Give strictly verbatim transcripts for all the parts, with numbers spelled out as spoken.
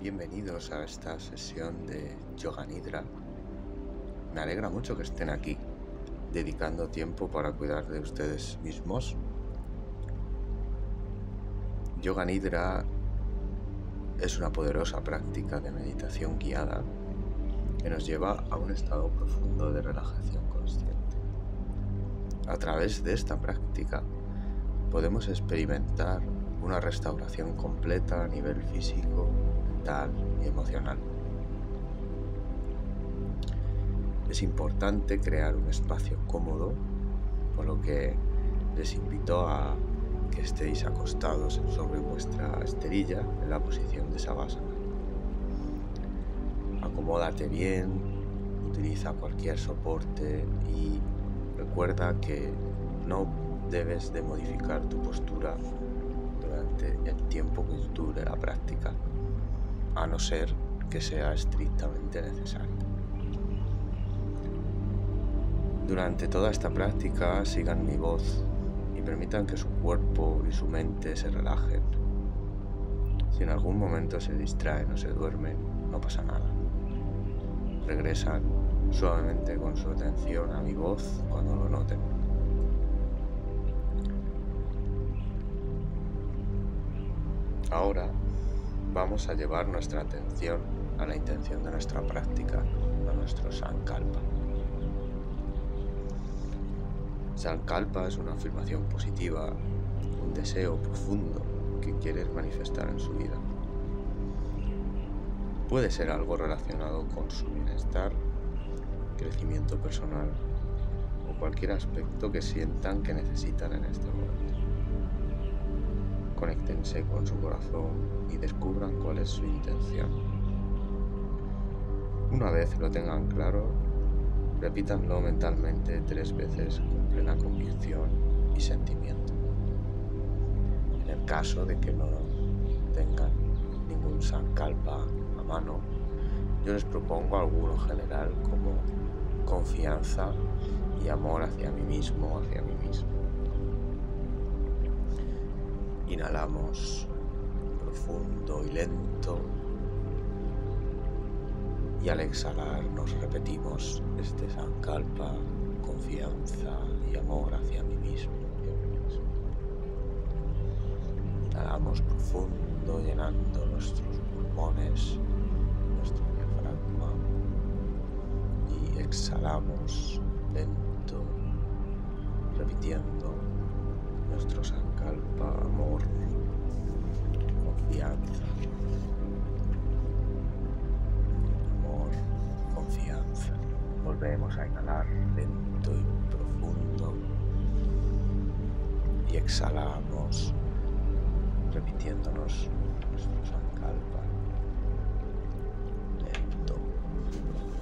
Bienvenidos a esta sesión de Yoga Nidra. Me alegra mucho que estén aquí, dedicando tiempo para cuidar de ustedes mismos. Yoga Nidra es una poderosa práctica de meditación guiada que nos lleva a un estado profundo de relajación consciente. A través de esta práctica podemos experimentar una restauración completa a nivel físico, mental y emocional. Es importante crear un espacio cómodo, por lo que les invito a que estéis acostados sobre vuestra esterilla en la posición de Savasana. Acomódate bien, utiliza cualquier soporte y recuerda que no debes de modificar tu postura durante el tiempo que dure la práctica, a no ser que sea estrictamente necesario. Durante toda esta práctica sigan mi voz y permitan que su cuerpo y su mente se relajen. Si en algún momento se distraen o se duermen, no pasa nada. Regresan suavemente con su atención a mi voz cuando lo noten. Ahora vamos a llevar nuestra atención a la intención de nuestra práctica, a nuestro Sankalpa. Sankalpa es una afirmación positiva, un deseo profundo que quieres manifestar en su vida. Puede ser algo relacionado con su bienestar, crecimiento personal o cualquier aspecto que sientan que necesitan en este momento. Conéctense con su corazón y descubran cuál es su intención. Una vez lo tengan claro, repítanlo mentalmente tres veces con plena convicción y sentimiento. En el caso de que no tengan ningún Sankalpa a mano, yo les propongo alguno general como confianza y amor hacia mí mismo o hacia mí mismo. Inhalamos profundo y lento y al exhalar nos repetimos este Sankalpa, confianza y amor hacia mí mismo y a mí mismo. Inhalamos profundo llenando nuestros pulmones, nuestro diafragma y exhalamos lento repitiendo nuestro Sankalpa, amor, confianza, amor, confianza. Volvemos a inhalar lento y profundo y exhalamos repitiéndonos nuestro Sankalpa, lento y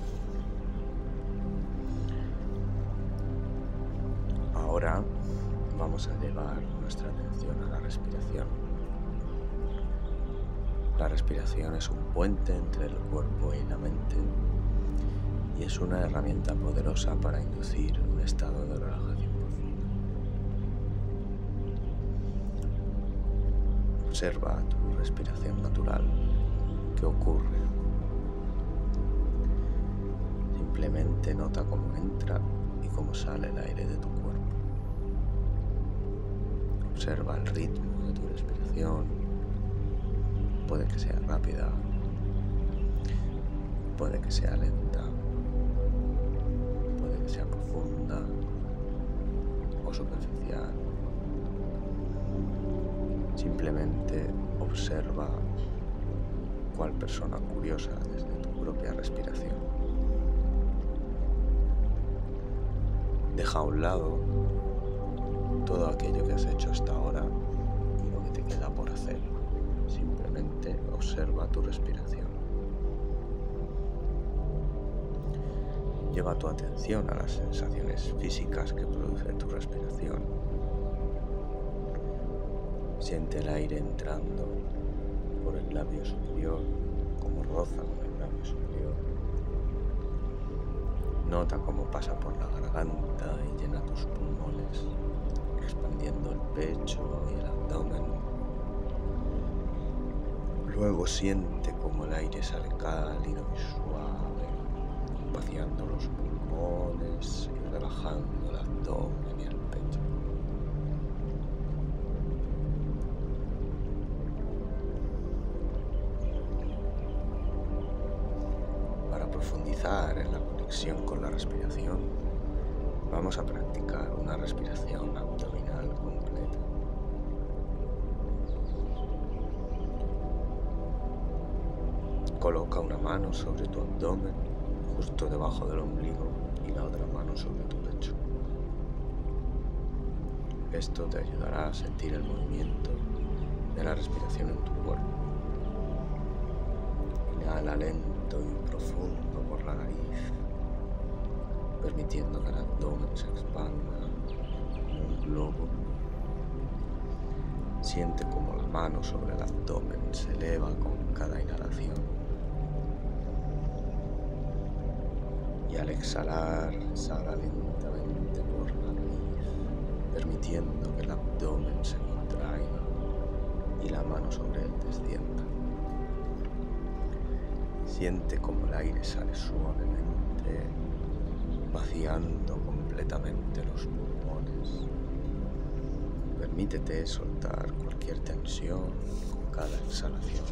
profundo. Ahora vamos a llevar nuestra atención a la respiración. La respiración es un puente entre el cuerpo y la mente y es una herramienta poderosa para inducir un estado de relajación profunda. Observa tu respiración natural. ¿Qué ocurre? Simplemente nota cómo entra y cómo sale el aire de tu cuerpo. Observa el ritmo de tu respiración. Puede que sea rápida, puede que sea lenta, puede que sea profunda o superficial. Simplemente observa cuál persona curiosa desde tu propia respiración. Deja a un lado todo aquello que has hecho hasta ahora y lo que te queda por hacer. Simplemente observa tu respiración. Lleva tu atención a las sensaciones físicas que produce tu respiración. Siente el aire entrando por el labio superior, como roza con el labio superior. Nota cómo pasa por la garganta y llena tus pulmones, expandiendo el pecho y el abdomen. Luego siente como el aire sale cálido y suave, vaciando los pulmones y relajando el abdomen y el pecho. Para profundizar en la conexión con la respiración, vamos a practicar una respiración abdominal completa. Coloca una mano sobre tu abdomen, justo debajo del ombligo, y la otra mano sobre tu pecho. Esto te ayudará a sentir el movimiento de la respiración en tu cuerpo. Inhala lento y profundo por la nariz, permitiendo que el abdomen se expanda como un globo. Siente como la mano sobre el abdomen se eleva con cada inhalación. Y al exhalar, exhala lentamente por la nariz, permitiendo que el abdomen se contraiga y la mano sobre él descienda. Siente como el aire sale suavemente, vaciando completamente los pulmones. Permítete soltar cualquier tensión con cada exhalación.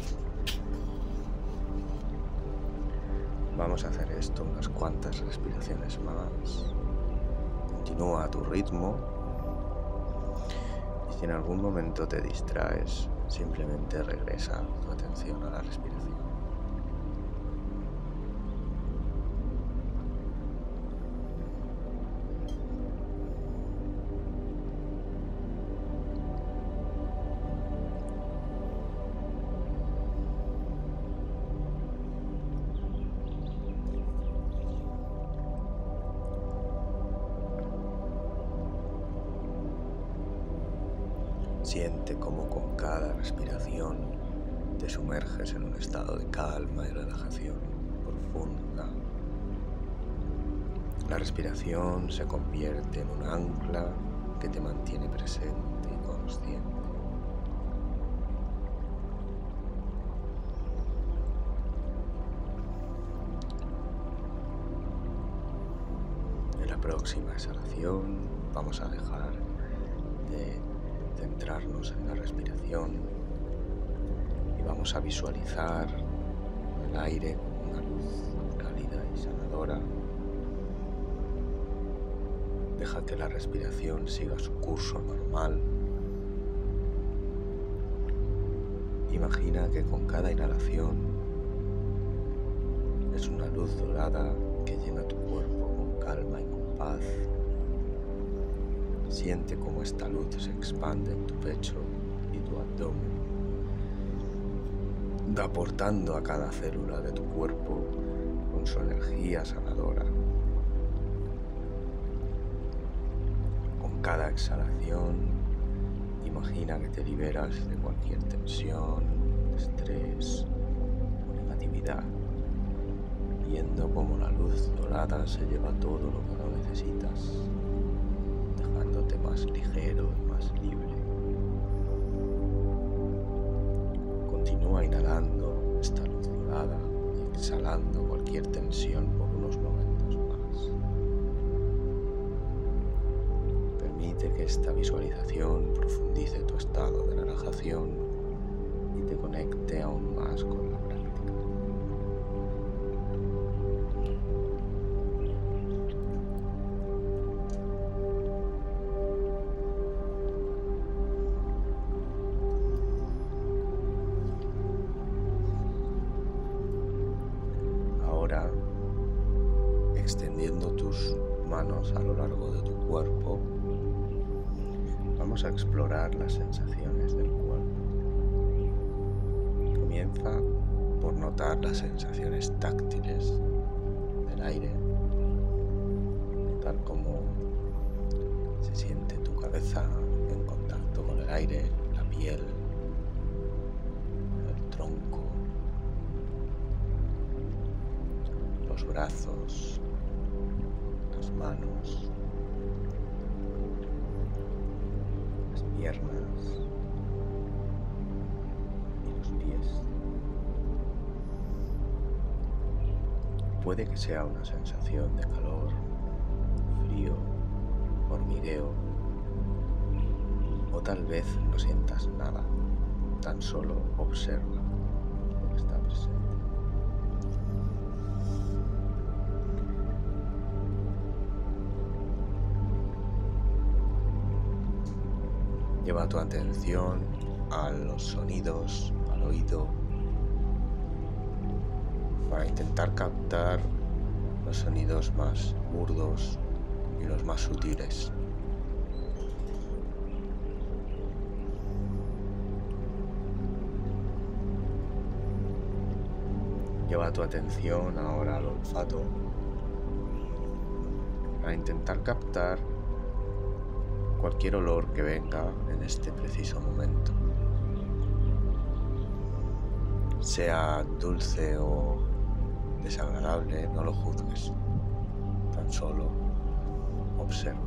Vamos a hacer esto unas cuantas respiraciones más. Continúa a tu ritmo. Y si en algún momento te distraes, simplemente regresa tu atención a la respiración. Siente cómo con cada respiración te sumerges en un estado de calma y relajación profunda. La respiración se convierte en un ancla que te mantiene presente y consciente. En la próxima exhalación vamos a dejar de centrarnos en la respiración y vamos a visualizar el aire como una luz cálida y sanadora. Deja que la respiración siga su curso normal. Imagina que con cada inhalación es una luz dorada que llena tu cuerpo con calma y con paz. Siente cómo esta luz se expande en tu pecho y tu abdomen, aportando a cada célula de tu cuerpo con su energía sanadora. Con cada exhalación, imagina que te liberas de cualquier tensión, estrés o negatividad, viendo cómo la luz dorada se lleva todo lo que no necesitas, dejándote más ligero y más libre. Continúa inhalando esta luz dorada y exhalando cualquier tensión por unos momentos más. Permite que esta visualización profundice tu estado de relajación y te conecte aún más con la práctica. Ahora, extendiendo tus manos a lo largo de tu cuerpo, vamos a explorar las sensaciones del cuerpo. Comienza por notar las sensaciones táctiles del aire, notar cómo se siente tu cabeza en contacto con el aire, la piel, el tronco, los brazos, las manos, las piernas y los pies. Puede que sea una sensación de calor, frío, hormigueo, o tal vez no sientas nada, tan solo observa lo que está presente. Lleva tu atención a los sonidos, al oído, para intentar captar los sonidos más burdos y los más sutiles. Lleva tu atención ahora al olfato para intentar captar cualquier olor que venga en este preciso momento. Sea dulce o desagradable, no lo juzgues, tan solo observa.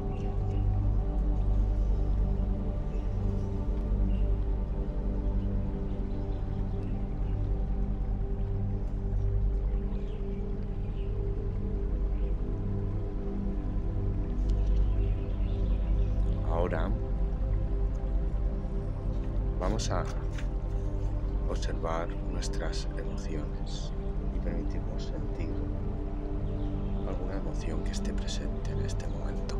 Ahora vamos a observar nuestras emociones y permitirnos sentir alguna emoción que esté presente en este momento.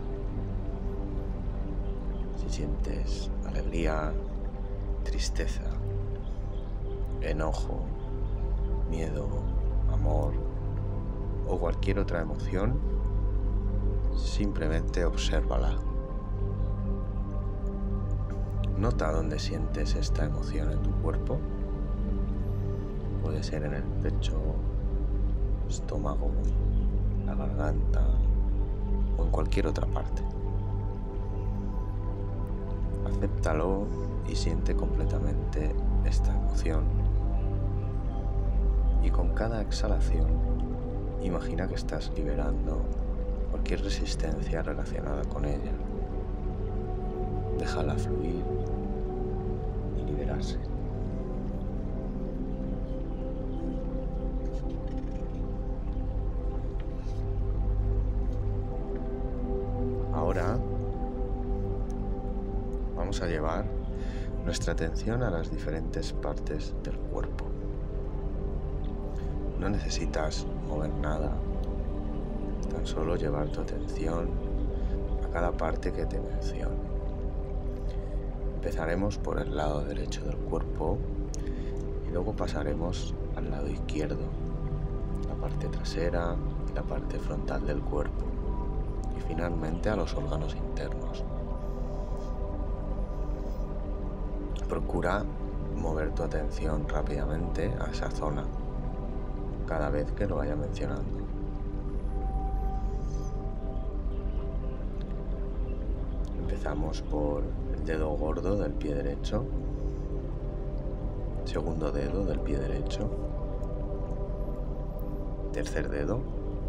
Si sientes alegría, tristeza, enojo, miedo, amor o cualquier otra emoción, simplemente obsérvala. Nota dónde sientes esta emoción en tu cuerpo. Puede ser en el pecho, estómago, la garganta o en cualquier otra parte. Acéptalo y siente completamente esta emoción. Y con cada exhalación, imagina que estás liberando cualquier resistencia relacionada con ella. Déjala fluir y liberarse. Ahora vamos a llevar nuestra atención a las diferentes partes del cuerpo. No necesitas mover nada, tan solo llevar tu atención a cada parte que te menciono. Empezaremos por el lado derecho del cuerpo y luego pasaremos al lado izquierdo, la parte trasera y la parte frontal del cuerpo, y finalmente a los órganos internos. Procura mover tu atención rápidamente a esa zona cada vez que lo vaya mencionando. Empezamos por el dedo gordo del pie derecho, segundo dedo del pie derecho, tercer dedo,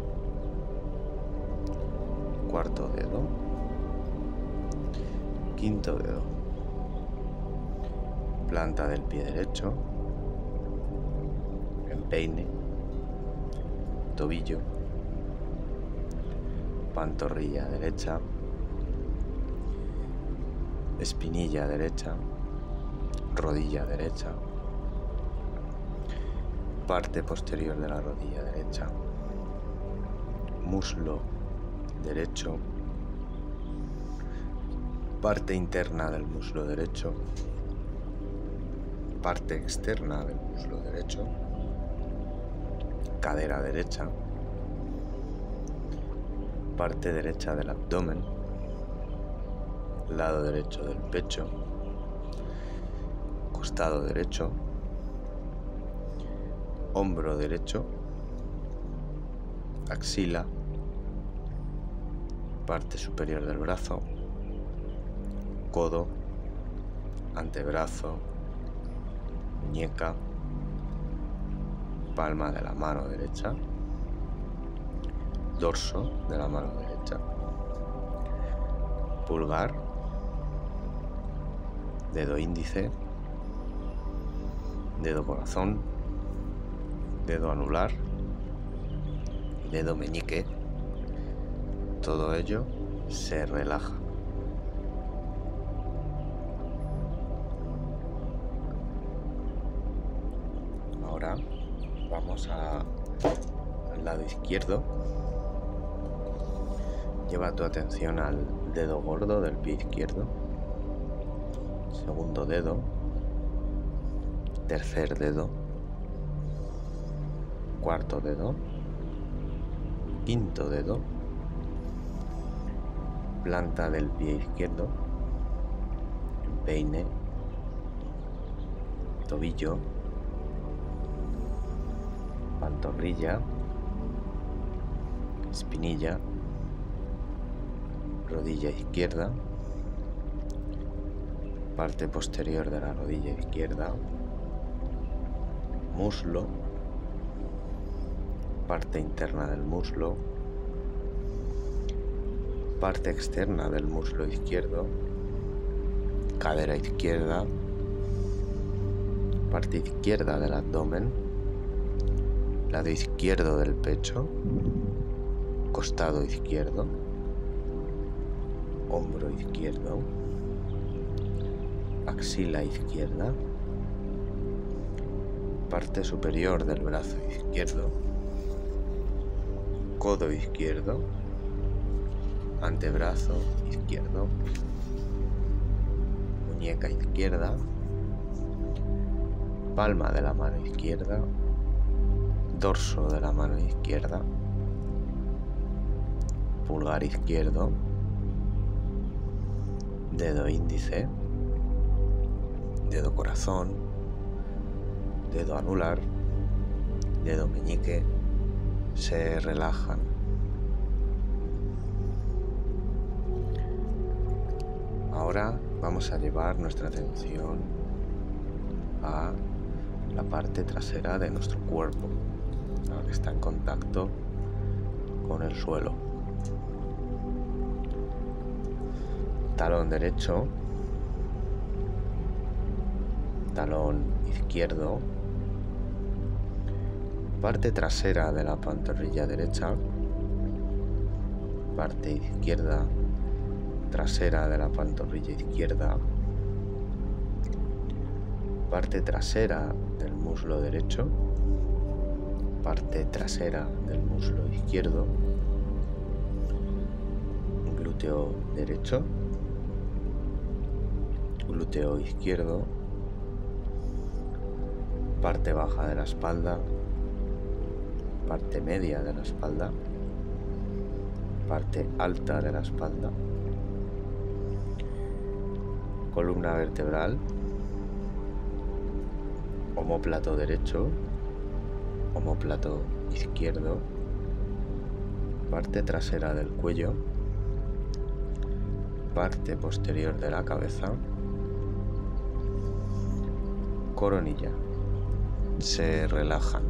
cuarto dedo, quinto dedo, planta del pie derecho, empeine, tobillo, pantorrilla derecha, espinilla derecha, rodilla derecha, parte posterior de la rodilla derecha, muslo derecho, parte interna del muslo derecho, parte externa del muslo derecho, cadera derecha, parte derecha del abdomen, lado derecho del pecho, costado derecho, hombro derecho, axila, parte superior del brazo, codo, antebrazo, muñeca, palma de la mano derecha, dorso de la mano derecha, pulgar, dedo índice, dedo corazón, dedo anular, dedo meñique, todo ello se relaja. Ahora vamos a- al lado izquierdo. Lleva tu atención al dedo gordo del pie izquierdo, segundo dedo, tercer dedo, cuarto dedo, quinto dedo, planta del pie izquierdo, empeine, tobillo, pantorrilla, espinilla, rodilla izquierda, parte posterior de la rodilla izquierda, muslo, parte interna del muslo, parte externa del muslo izquierdo, cadera izquierda, parte izquierda del abdomen, lado izquierdo del pecho, costado izquierdo, hombro izquierdo, axila izquierda, parte superior del brazo izquierdo, codo izquierdo, antebrazo izquierdo, muñeca izquierda, palma de la mano izquierda, dorso de la mano izquierda, pulgar izquierdo, dedo índice, dedo corazón, dedo anular, dedo meñique, se relajan. Ahora vamos a llevar nuestra atención a la parte trasera de nuestro cuerpo, la que está en contacto con el suelo. Talón derecho, talón izquierdo, parte trasera de la pantorrilla derecha, parte izquierda trasera de la pantorrilla izquierda, parte trasera del muslo derecho, parte trasera del muslo izquierdo, glúteo derecho, glúteo izquierdo, parte baja de la espalda, parte media de la espalda, parte alta de la espalda, columna vertebral, omóplato derecho, omóplato izquierdo, parte trasera del cuello, parte posterior de la cabeza, coronilla. Se relajan.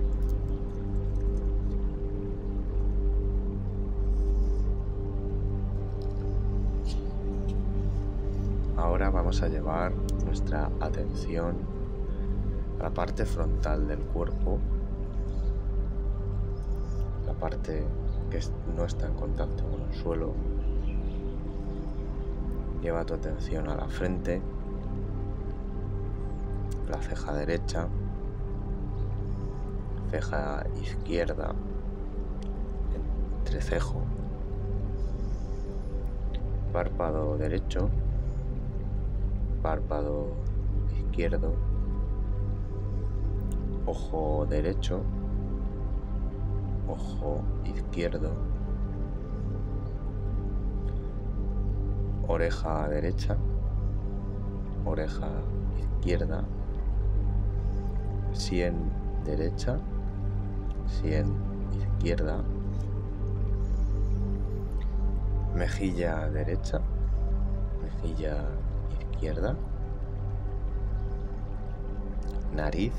Ahora vamos a llevar nuestra atención a la parte frontal del cuerpo, la parte que no está en contacto con el suelo. Lleva tu atención a la frente, la ceja derecha, ceja izquierda, entrecejo, párpado derecho, párpado izquierdo, ojo derecho, ojo izquierdo, oreja derecha, oreja izquierda, sien derecha, sien izquierda, mejilla derecha, mejilla izquierda, nariz,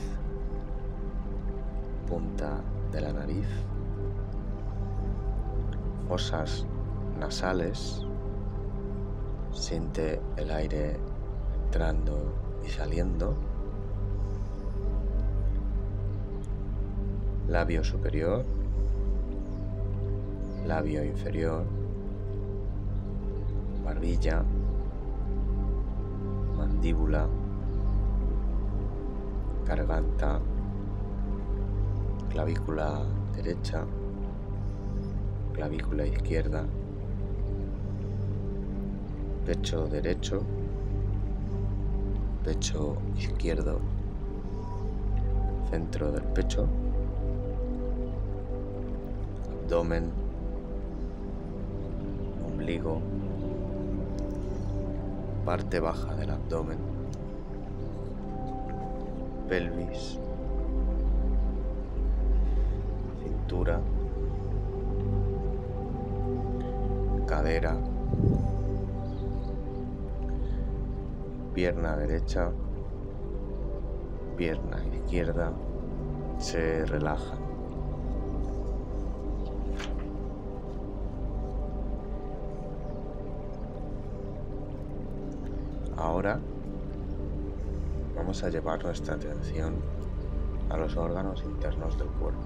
punta de la nariz, fosas nasales, siente el aire entrando y saliendo, labio superior, labio inferior, barbilla, mandíbula, garganta, clavícula derecha, clavícula izquierda, pecho derecho, pecho izquierdo, centro del pecho, abdomen, ombligo, parte baja del abdomen, pelvis, cintura, cadera, pierna derecha, pierna izquierda, se relaja. Ahora vamos a llevar nuestra atención a los órganos internos del cuerpo.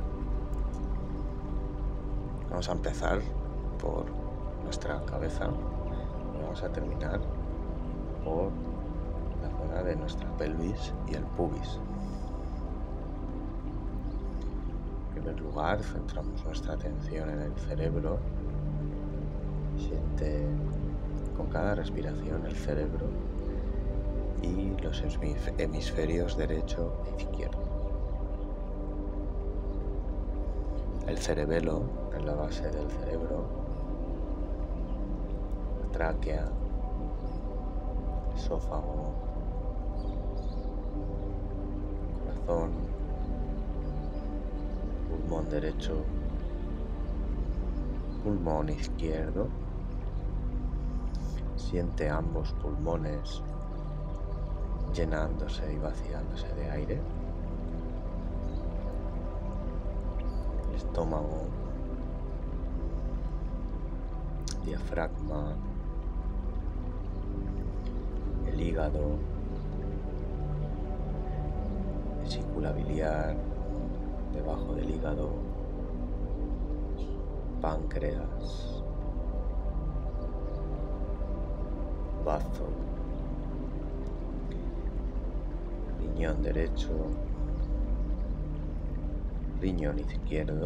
Vamos a empezar por nuestra cabeza y vamos a terminar por la zona de nuestra pelvis y el pubis. En primer lugar, centramos nuestra atención en el cerebro. Siente con cada respiración el cerebro y los hemisferios derecho e izquierdo. El cerebelo en la base del cerebro, la tráquea, esófago, corazón, pulmón derecho, pulmón izquierdo. Siente ambos pulmones llenándose y vaciándose de aire. El estómago, diafragma, el hígado, vesícula biliar, debajo del hígado, páncreas, bazo, riñón derecho, riñón izquierdo,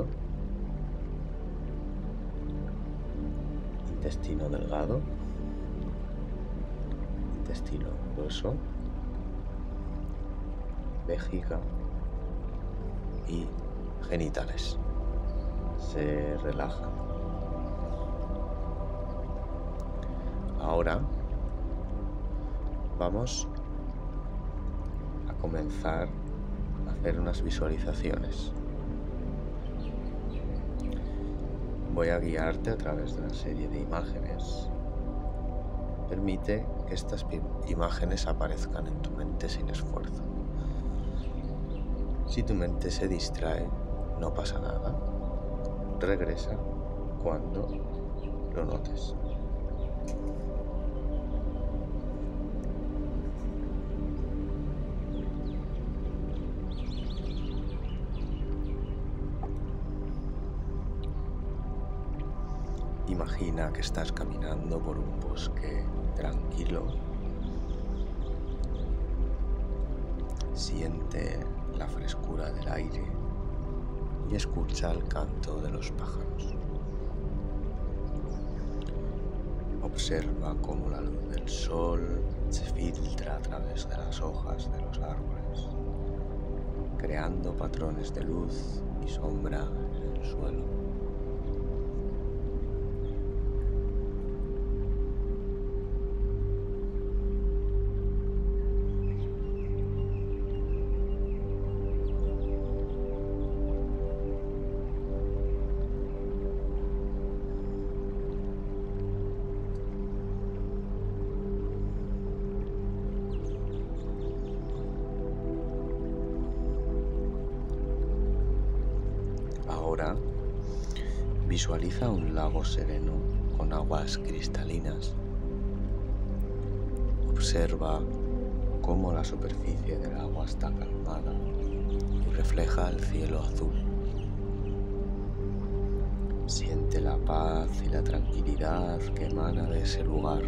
intestino delgado, intestino grueso, vejiga y genitales. Se relajan. Ahora vamos a comenzar a hacer unas visualizaciones. Voy a guiarte a través de una serie de imágenes. Permite que estas imágenes aparezcan en tu mente sin esfuerzo. Si tu mente se distrae, no pasa nada. Regresa cuando lo notes. Imagina que estás caminando por un bosque tranquilo. Siente la frescura del aire y escucha el canto de los pájaros. Observa cómo la luz del sol se filtra a través de las hojas de los árboles, creando patrones de luz y sombra en el suelo. Ahora visualiza un lago sereno con aguas cristalinas. Observa cómo la superficie del agua está calmada y refleja el cielo azul. Siente la paz y la tranquilidad que emana de ese lugar.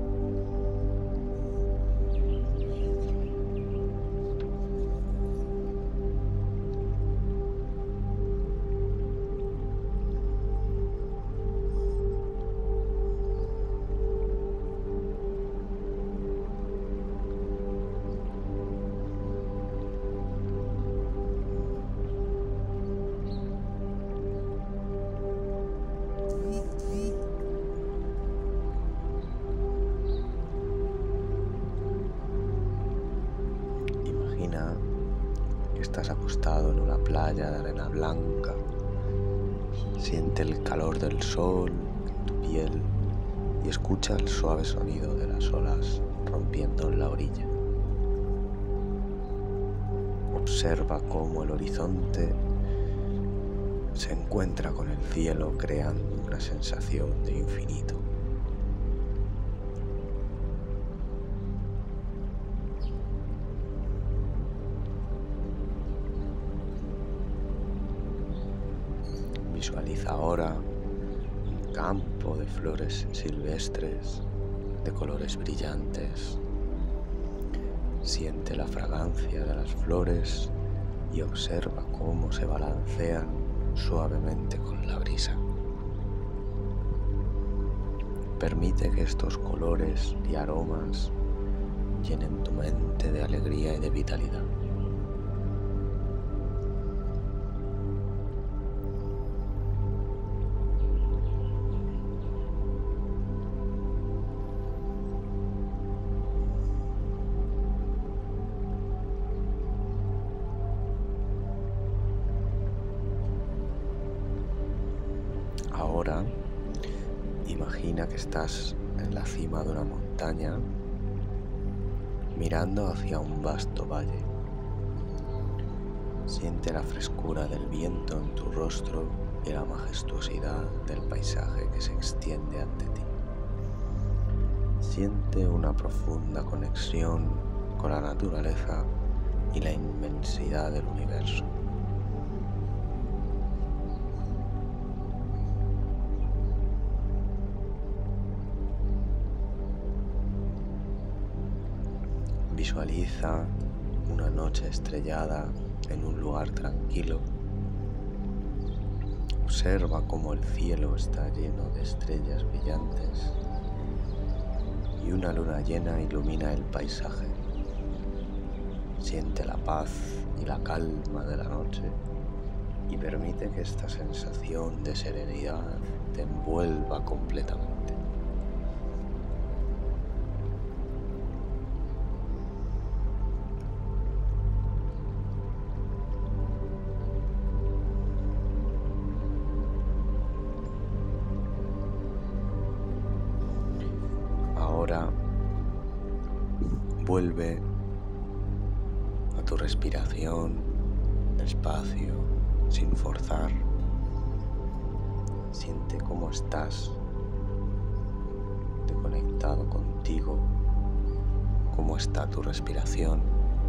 Imagina que estás acostado en una playa de arena blanca. Siente el calor del sol en tu piel y escucha el suave sonido de las olas rompiendo en la orilla. Observa cómo el horizonte se encuentra con el cielo, creando una sensación de infinito. Visualiza ahora un campo de flores silvestres de colores brillantes. Siente la fragancia de las flores y observa cómo se balancean suavemente con la brisa. Permite que estos colores y aromas llenen tu mente de alegría y de vitalidad. Ahora, imagina que estás en la cima de una montaña, mirando hacia un vasto valle. Siente la frescura del viento en tu rostro y la majestuosidad del paisaje que se extiende ante ti. Siente una profunda conexión con la naturaleza y la inmensidad del universo. Visualiza una noche estrellada en un lugar tranquilo. Observa cómo el cielo está lleno de estrellas brillantes y una luna llena ilumina el paisaje. Siente la paz y la calma de la noche y permite que esta sensación de serenidad te envuelva completamente. Ahora vuelve a tu respiración despacio, sin forzar. Siente cómo estás conectado contigo, cómo está tu respiración.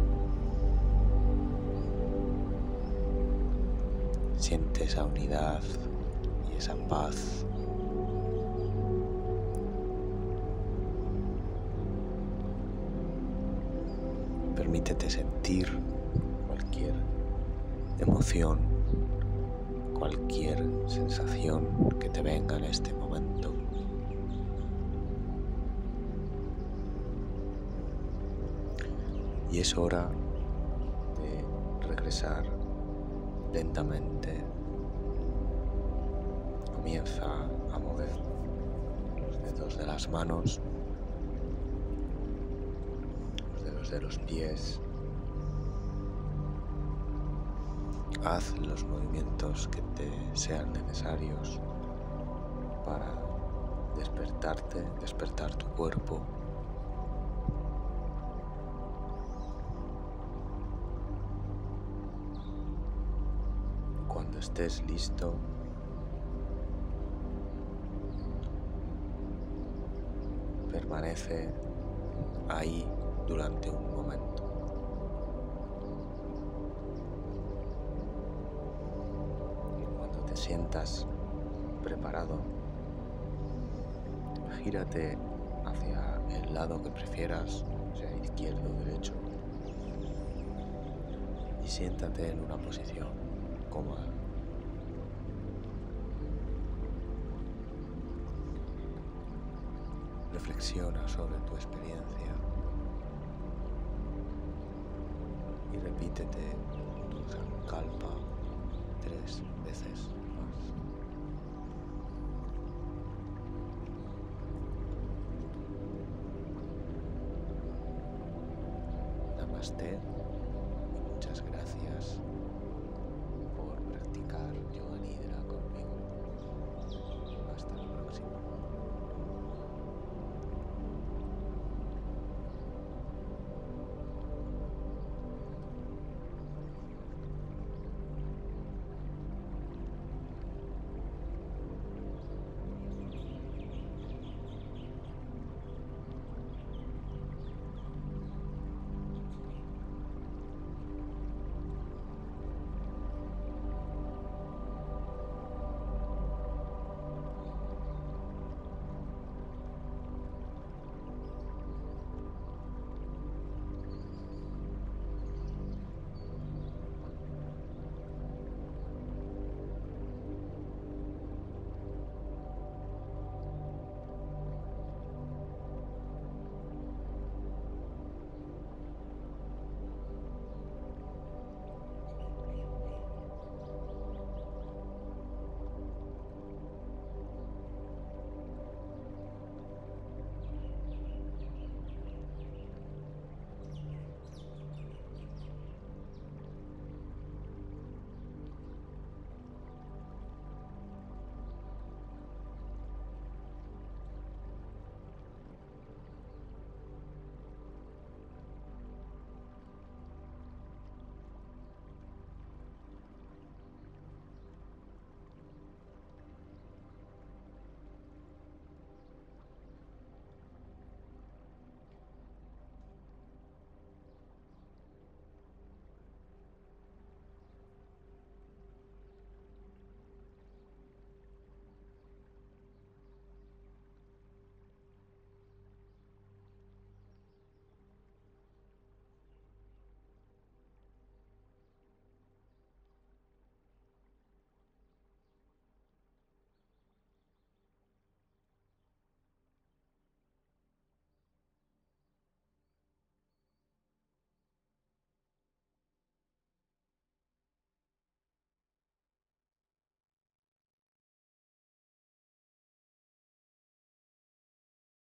Siente esa unidad y esa paz. Permítete sentir cualquier emoción, cualquier sensación que te venga en este momento. Y es hora de regresar lentamente. Comienza a mover los dedos de las manos, los dedos de los pies. Haz los movimientos que te sean necesarios para despertarte, despertar tu cuerpo. Cuando estés listo, permanece ahí durante un momento. Y cuando te sientas preparado, gírate hacia el lado que prefieras, sea izquierdo o derecho, y siéntate en una posición cómoda. Reflexiona sobre tu experiencia y repítete tu Sankalpa tres veces más. Namaste y muchas gracias por practicar Yoga Nidra.